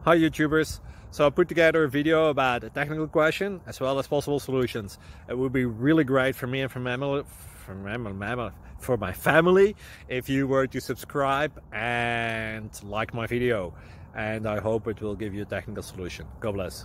Hi YouTubers. So I put together a video about a technical question as well as possible solutions. It would be really great for me and for my family if you were to subscribe and like my video, and I hope it will give you a technical solution. God bless.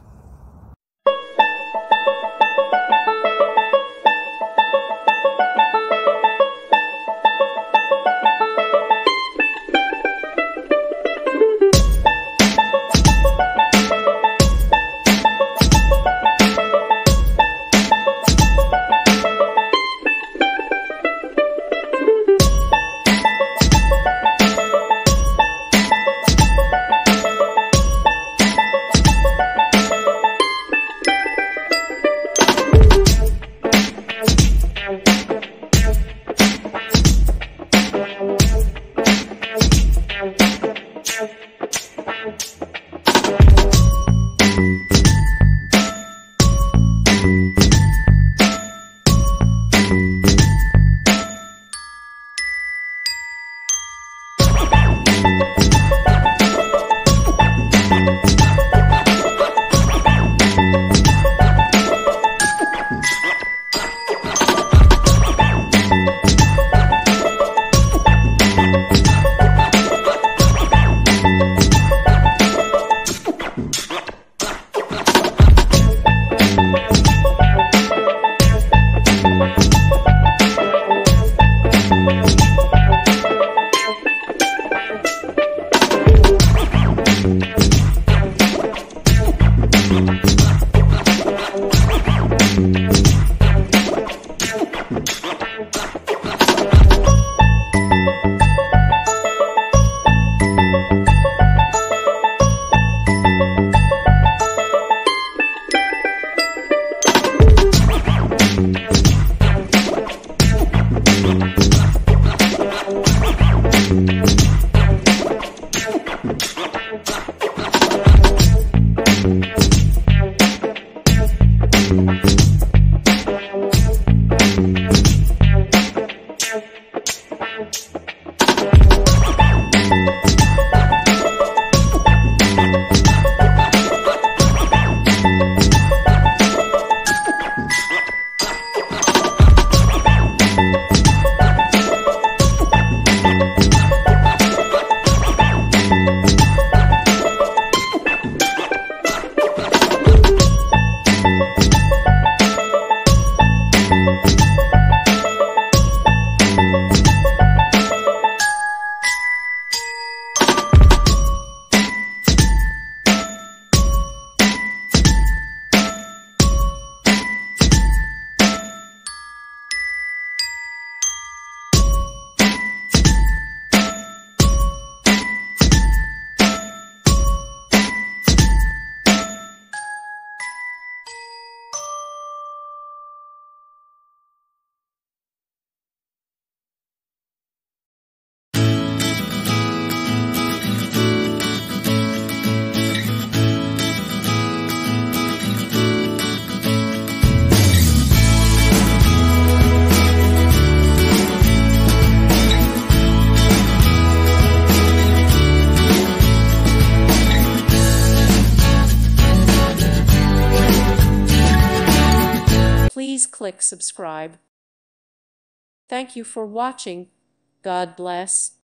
Please click subscribe. Thank you for watching. God bless.